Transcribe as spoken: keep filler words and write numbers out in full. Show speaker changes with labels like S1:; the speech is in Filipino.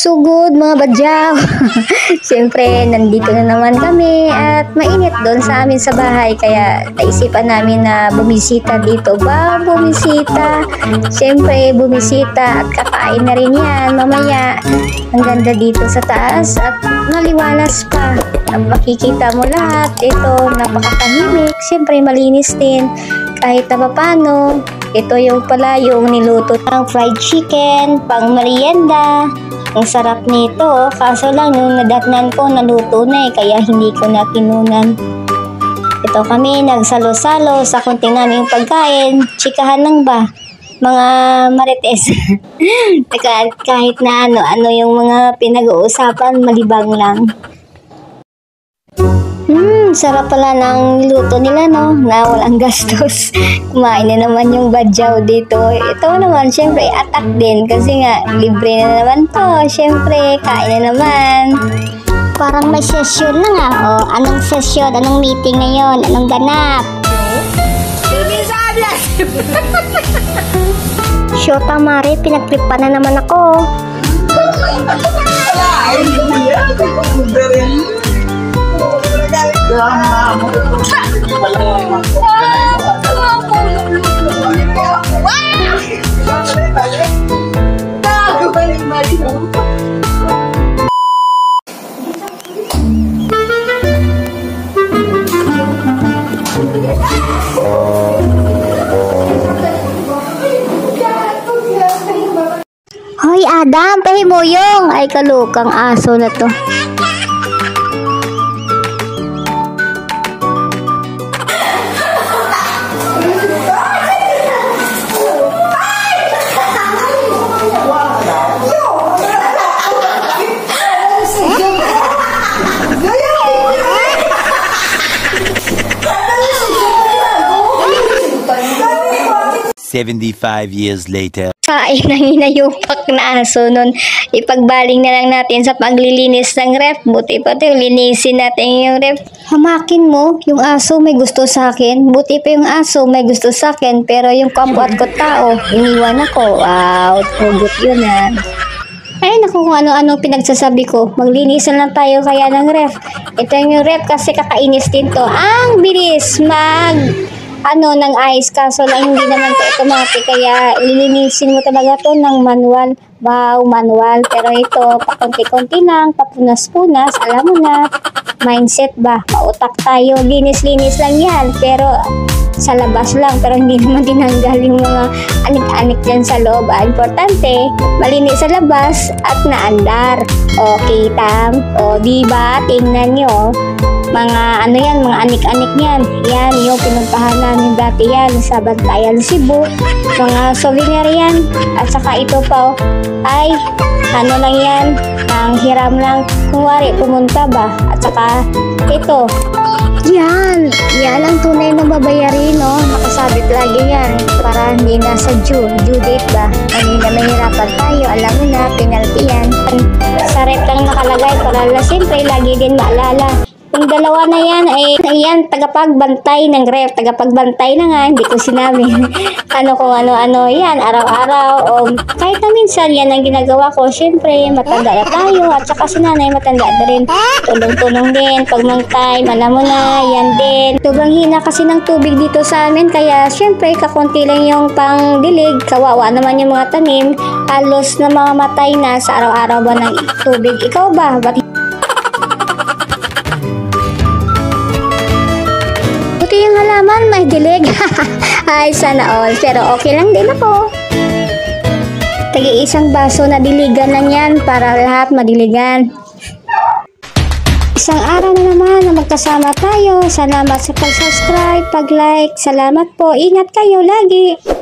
S1: Sugod mga badyaw. Siyempre, nandito na naman kami at mainit doon sa amin sa bahay. Kaya naisipan namin na bumisita dito. Ba, bumisita. Siyempre, bumisita at kakain na rin yan mamaya. Ang ganda dito sa taas at maliwalas pa. Ang makikita mo lahat. Ito, napakatahimik. Siyempre, malinis din. Kahit na papano. Ito yung pala yung niluto ng fried chicken, pang merienda. Ang sarap nito, kaso lang nung nadatnan ko naluto na eh, kaya hindi ko na kinunan. Ito kami nagsalo-salo sa kunting naming pagkain, chikahan lang ba? Mga marites. kahit na ano-ano yung mga pinag-uusapan, malibang lang. Hmm, sarap pala ng luto nila, no? Na walang gastos. Kumain na naman yung badyaw dito. Ito naman, syempre, attack din. Kasi nga, libre na naman to. Syempre, kain na naman.
S2: Parang may session na nga. O, anong session? Anong meeting ngayon? Anong ganap? Shota Mari, pinagtripan na naman ako. Hoy Adam, pahimuyong! Ay kalukang aso na to.
S3: seventy-five years later.
S1: Kain ng hinayupak na aso nun. Ipagbaling na lang natin sa paglilinis ng ref. Buti pa ito, linisin natin yung ref. Hamakin mo, yung aso may gusto sa akin. Buti pa yung aso may gusto sa akin. Pero yung kapwat ko tao, iniwan ako. Wow, hugot yun ah. Ay naku, kung ano-ano pinagsasabi ko. Maglinisan lang tayo kaya ng ref. Ito yung ref kasi kakainis din to. Ang bilis mag... ano ng ice, kaso lang hindi naman to automatic, kaya lilinisin mo talaga to ng manual. Wow, manual. Pero ito, pakunti-kunti lang, papunas-punas, alam mo na, mindset ba, pautak tayo, linis-linis lang yan, pero sa labas lang, pero hindi naman tinanggal yung mga anik-anik dyan sa loob. Ah, importante, malinis sa labas at naandar. Okay, tam? O, diba? Tingnan nyo. Mga ano yan, mga anik-anik yan. Yan, yung pinuntahan namin dati yan sa Bantayan, Cebu. Mga souvenir yan. At saka ito pa, ay, ano lang yan, ang hiram lang. Kunwari, pumunta ba? At saka, ito. Yan, yan ang tunay na babayarin, no? Nakasabit lagi yan. Para hindi na sa due, due date ba? Hindi na mahirapan tayo. Alam mo na, penalty yan. Sa rep lang nakalagay para siyempre lagi din maalala. Yung dalawa na yan ay ayan, tagapagbantay ng ref, tagapagbantay na nga, hindi ko sinabi. Ano kung ano-ano yan, araw-araw o kahit na minsan yan ang ginagawa ko. Siyempre, matanda na tayo at saka si nanay matanda na rin. Tulong-tulong din, pag mang time, alam mo na, yan din. Sobrang hina kasi ng tubig dito sa amin, kaya siyempre, kakunti lang yung pangdilig. Kawawa naman yung mga tanim, halos na mga matay na sa araw-araw ba ng tubig. Ikaw ba? Ba't yung halaman may dilig? Ay, sana all. Pero okay lang din ako. Tagi-isang baso na diligan lang yan para lahat madiligan. Isang araw na naman na magkasama tayo. Salamat sa pag-subscribe, pag-like. Salamat po. Ingat kayo lagi.